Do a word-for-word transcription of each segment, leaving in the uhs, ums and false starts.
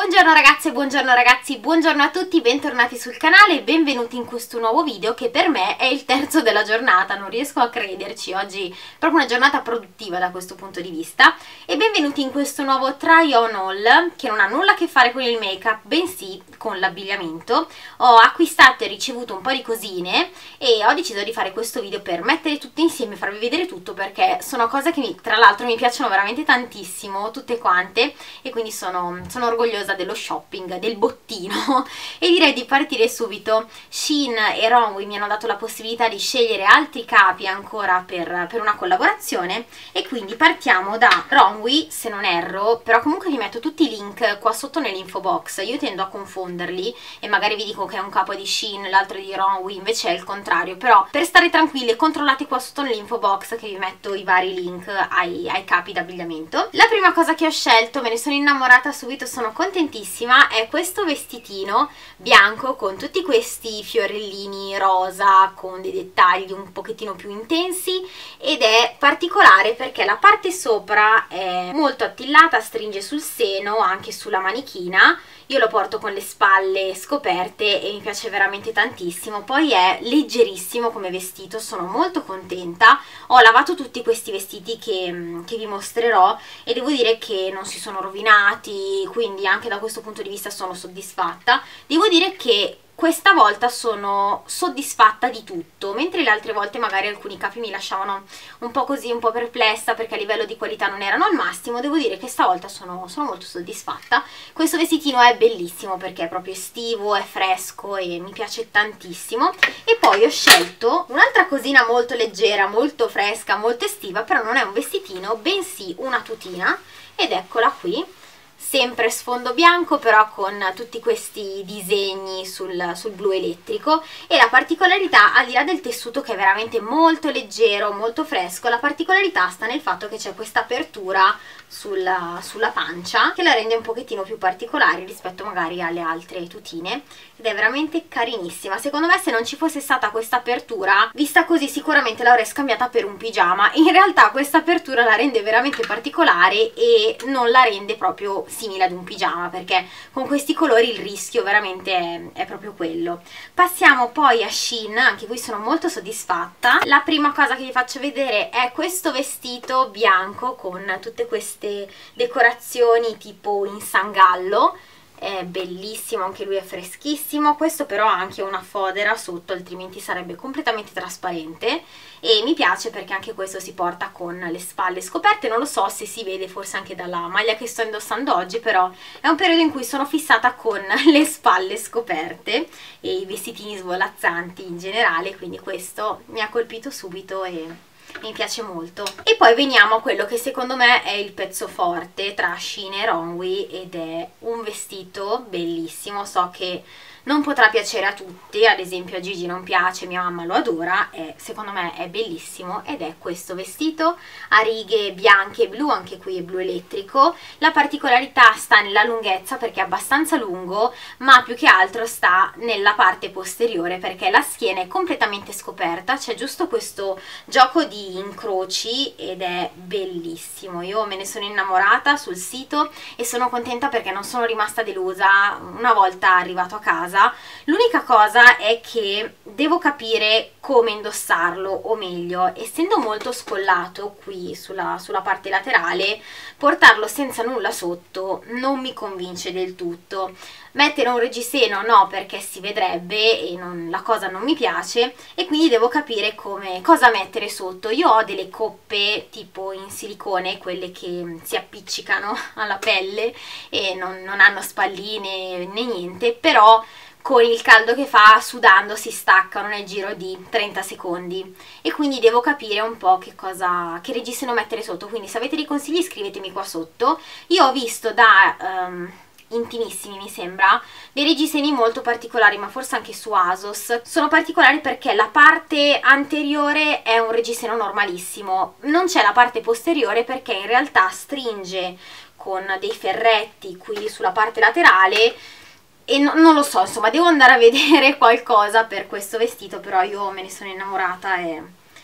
Buongiorno ragazze, buongiorno ragazzi, buongiorno a tutti, bentornati sul canale e benvenuti in questo nuovo video che per me è il terzo della giornata, non riesco a crederci, oggi è proprio una giornata produttiva da questo punto di vista. E benvenuti in questo nuovo try on haul che non ha nulla a che fare con il make up, bensì con l'abbigliamento. Ho acquistato e ricevuto un po' di cosine e ho deciso di fare questo video per mettere tutte insieme e farvi vedere tutto, perché sono cose che mi, tra l'altro mi piacciono veramente tantissimo, tutte quante, e quindi sono, sono orgogliosa dello shopping, del bottino. E direi di partire subito. Shein e Runway mi hanno dato la possibilità di scegliere altri capi ancora per, per una collaborazione, e quindi partiamo da Runway, se non erro, però comunque vi metto tutti i link qua sotto nell'info box. Io tendo a confonderli e magari vi dico che è un capo di Shein, l'altro di Runway, invece è il contrario, però per stare tranquilli controllate qua sotto nell'info box che vi metto i vari link ai, ai capi d'abbigliamento. La prima cosa che ho scelto, me ne sono innamorata subito, sono contentissima, è questo vestitino bianco con tutti questi fiorellini rosa con dei dettagli un pochettino più intensi, ed è particolare perché la parte sopra è molto attillata, stringe sul seno, anche sulla manichina. Io lo porto con le spalle scoperte e mi piace veramente tantissimo. Poi è leggerissimo come vestito, sono molto contenta. Ho lavato tutti questi vestiti che, che vi mostrerò e devo dire che non si sono rovinati, quindi anche da questo punto di vista sono soddisfatta. Devo dire che questa volta sono soddisfatta di tutto, mentre le altre volte magari alcuni capi mi lasciavano un po' così, un po' perplessa perché a livello di qualità non erano al massimo. Devo dire che stavolta sono, sono molto soddisfatta. Questo vestitino è bellissimo perché è proprio estivo, è fresco e mi piace tantissimo. E poi ho scelto un'altra cosina molto leggera, molto fresca, molto estiva, però non è un vestitino, bensì una tutina, ed eccola qui. Sempre sfondo bianco, però con tutti questi disegni sul, sul blu elettrico. E la particolarità, al di là del tessuto che è veramente molto leggero, molto fresco, la particolarità sta nel fatto che c'è questa apertura sulla, sulla pancia che la rende un pochettino più particolare rispetto magari alle altre tutine, ed è veramente carinissima. Secondo me, se non ci fosse stata questa apertura, vista così sicuramente l'avrei scambiata per un pigiama. In realtà questa apertura la rende veramente particolare e non la rende proprio simile ad un pigiama, perché con questi colori il rischio veramente è, è proprio quello. Passiamo poi a Shein, anche qui sono molto soddisfatta. La prima cosa che vi faccio vedere è questo vestito bianco con tutte queste decorazioni tipo in sangallo. È bellissimo, anche lui è freschissimo. Questo però ha anche una fodera sotto, altrimenti sarebbe completamente trasparente, e mi piace perché anche questo si porta con le spalle scoperte. Non lo so se si vede, forse anche dalla maglia che sto indossando oggi, però è un periodo in cui sono fissata con le spalle scoperte e i vestitini svolazzanti in generale, quindi questo mi ha colpito subito e mi piace molto. E poi veniamo a quello che secondo me è il pezzo forte tra Shein e Runway, ed è un vestito bellissimo. So che non potrà piacere a tutti, ad esempio a Gigi non piace, mia mamma lo adora, e secondo me è bellissimo. Ed è questo vestito a righe bianche e blu, anche qui è blu elettrico. La particolarità sta nella lunghezza, perché è abbastanza lungo, ma più che altro sta nella parte posteriore, perché la schiena è completamente scoperta, c'è giusto questo gioco di incroci ed è bellissimo. Io me ne sono innamorata sul sito e sono contenta perché non sono rimasta delusa una volta arrivato a casa. L'unica cosa è che devo capire come indossarlo, o meglio, essendo molto scollato qui sulla, sulla parte laterale, portarlo senza nulla sotto non mi convince del tutto. Mettere un reggiseno no, perché si vedrebbe e non, la cosa non mi piace, e quindi devo capire come, cosa mettere sotto. Io ho delle coppe tipo in silicone, quelle che si appiccicano alla pelle e non, non hanno spalline né niente, però con il caldo che fa, sudando, si staccano nel giro di trenta secondi, e quindi devo capire un po' che cosa, che reggiseno mettere sotto. Quindi se avete dei consigli scrivetemi qua sotto. Io ho visto da um, Intimissimi, mi sembra, dei reggiseni molto particolari, ma forse anche su ASOS. Sono particolari perché la parte anteriore è un reggiseno normalissimo, non c'è la parte posteriore perché in realtà stringe con dei ferretti qui sulla parte laterale, e no, non lo so, insomma devo andare a vedere qualcosa per questo vestito, però io me ne sono innamorata e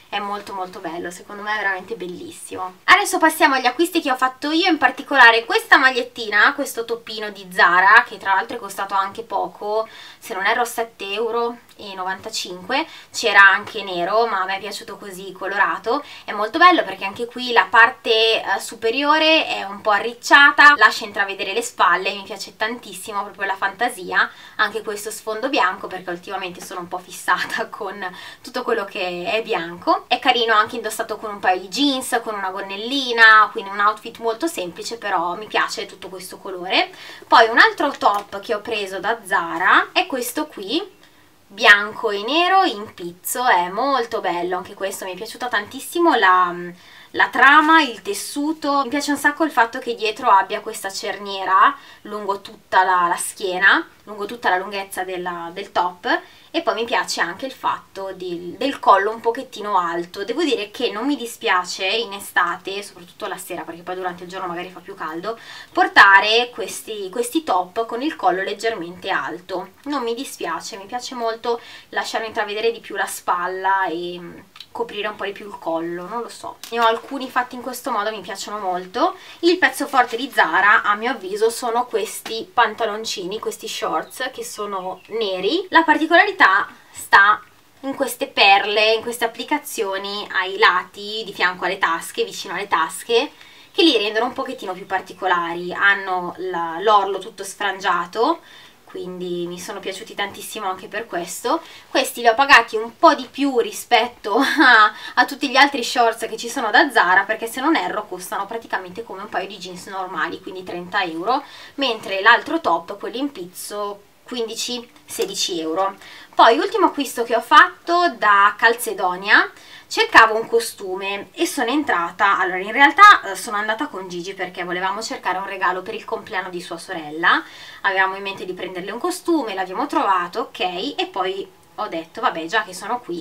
è molto molto bello, secondo me è veramente bellissimo. Adesso passiamo agli acquisti che ho fatto io, in particolare questa magliettina, questo toppino di Zara, che tra l'altro è costato anche poco, se non erro sette euro e novantacinque, c'era anche nero, ma a me è piaciuto così colorato. È molto bello perché anche qui la parte eh, superiore è un po' arricciata, lascia intravedere le spalle, mi piace tantissimo proprio la fantasia. Anche questo sfondo bianco, perché ultimamente sono un po' fissata con tutto quello che è bianco. È carino anche indossato con un paio di jeans, con una gonnellina, quindi un outfit molto semplice, però mi piace tutto questo colore. Poi un altro top che ho preso da Zara è questo qui, bianco e nero in pizzo, è molto bello anche questo, mi è piaciuta tantissimo la, la trama, il tessuto. Mi piace un sacco il fatto che dietro abbia questa cerniera lungo tutta la, la schiena, lungo tutta la lunghezza della, del top, e poi mi piace anche il fatto di, del collo un pochettino alto. Devo dire che non mi dispiace in estate, soprattutto la sera, perché poi durante il giorno magari fa più caldo, portare questi, questi top con il collo leggermente alto. Non mi dispiace, mi piace molto lasciare intravedere di più la spalla e coprire un po' di più il collo, non lo so. Ne ho alcuni fatti in questo modo, mi piacciono molto. Il pezzo forte di Zara, a mio avviso, sono questi pantaloncini, questi shorts, che sono neri. La particolarità sta in queste perle, in queste applicazioni ai lati, di fianco alle tasche, vicino alle tasche, che li rendono un pochettino più particolari. Hanno l'orlo tutto sfrangiato, quindi mi sono piaciuti tantissimo anche per questo. Questi li ho pagati un po' di più rispetto a, a tutti gli altri shorts che ci sono da Zara, perché se non erro costano praticamente come un paio di jeans normali, quindi trenta euro, mentre l'altro top, quello in pizzo, quindici sedici euro. Poi ultimo acquisto che ho fatto da Calzedonia, cercavo un costume e sono entrata, allora in realtà eh, sono andata con Gigi perché volevamo cercare un regalo per il compleanno di sua sorella, avevamo in mente di prenderle un costume, l'abbiamo trovato, ok, e poi ho detto vabbè, già che sono qui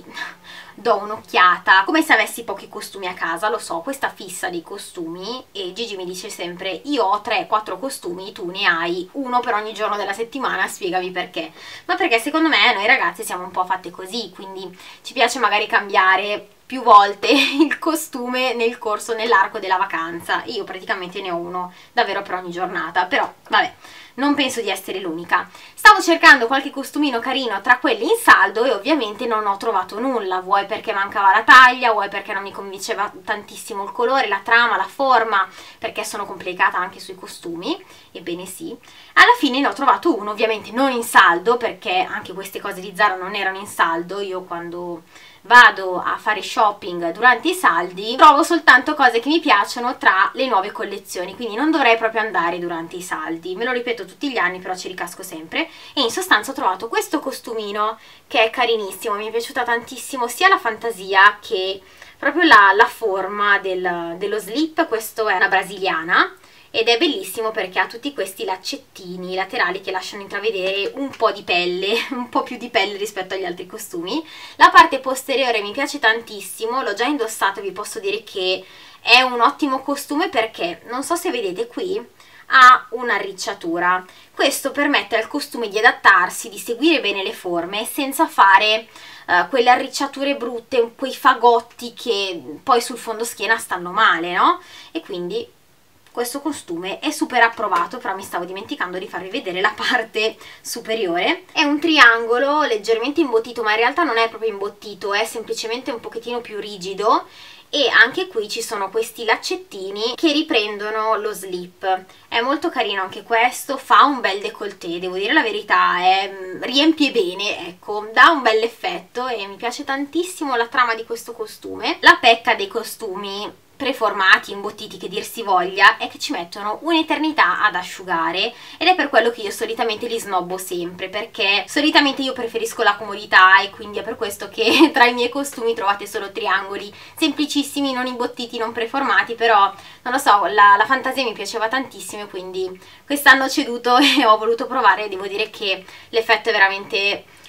do un'occhiata, come se avessi pochi costumi a casa. Lo so, questa fissa dei costumi, e Gigi mi dice sempre io ho tre quattro costumi, tu ne hai uno per ogni giorno della settimana, spiegami perché. Ma perché secondo me noi ragazze siamo un po' fatte così, quindi ci piace magari cambiare più volte il costume nel corso, nell'arco della vacanza. Io praticamente ne ho uno davvero per ogni giornata, però vabbè, non penso di essere l'unica. Stavo cercando qualche costumino carino tra quelli in saldo e ovviamente non ho trovato nulla, vuoi perché mancava la taglia, vuoi perché non mi convinceva tantissimo il colore, la trama, la forma, perché sono complicata anche sui costumi, ebbene sì. Alla fine ne ho trovato uno, ovviamente non in saldo, perché anche queste cose di Zara non erano in saldo. Io quando vado a fare shopping durante i saldi trovo soltanto cose che mi piacciono tra le nuove collezioni, quindi non dovrei proprio andare durante i saldi, me lo ripeto tutti gli anni però ci ricasco sempre. E in sostanza ho trovato questo costumino che è carinissimo, mi è piaciuta tantissimo sia la fantasia che proprio la, la forma del, dello slip. Questo è una brasiliana ed è bellissimo perché ha tutti questi laccettini laterali che lasciano intravedere un po' di pelle, un po' più di pelle rispetto agli altri costumi. La parte posteriore mi piace tantissimo, l'ho già indossato e vi posso dire che è un ottimo costume perché, non so se vedete qui, ha un'arricciatura. Questo permette al costume di adattarsi, di seguire bene le forme senza fare uh, quelle arricciature brutte, quei fagotti che poi sul fondo schiena stanno male, no? E quindi questo costume è super approvato, però mi stavo dimenticando di farvi vedere la parte superiore. È un triangolo leggermente imbottito, ma in realtà non è proprio imbottito, è semplicemente un pochettino più rigido, e anche qui ci sono questi laccettini che riprendono lo slip. È molto carino anche questo, fa un bel décolleté, devo dire la verità, è, riempie bene, ecco, dà un bel effetto e mi piace tantissimo la trama di questo costume. La pecca dei costumi preformati, imbottiti, che dir si voglia, è che ci mettono un'eternità ad asciugare, ed è per quello che io solitamente li snobbo sempre, perché solitamente io preferisco la comodità, e quindi è per questo che tra i miei costumi trovate solo triangoli semplicissimi, non imbottiti, non preformati. Però non lo so, la, la fantasia mi piaceva tantissimo e quindi quest'anno ho ceduto e ho voluto provare, e devo dire che l'effetto è veramente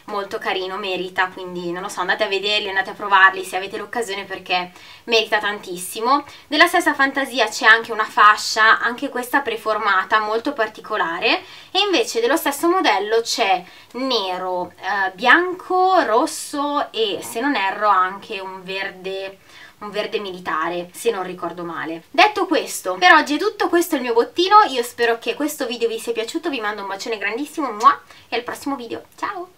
molto carino, merita, quindi non lo so, andate a vederli, andate a provarli se avete l'occasione, perché merita tantissimo. Della stessa fantasia c'è anche una fascia, anche questa preformata, molto particolare, e invece dello stesso modello c'è nero, eh, bianco, rosso e, se non erro, anche un verde un verde militare, se non ricordo male. Detto questo, per oggi è tutto, questo è il mio bottino, io spero che questo video vi sia piaciuto, vi mando un bacione grandissimo, muah, e al prossimo video, ciao!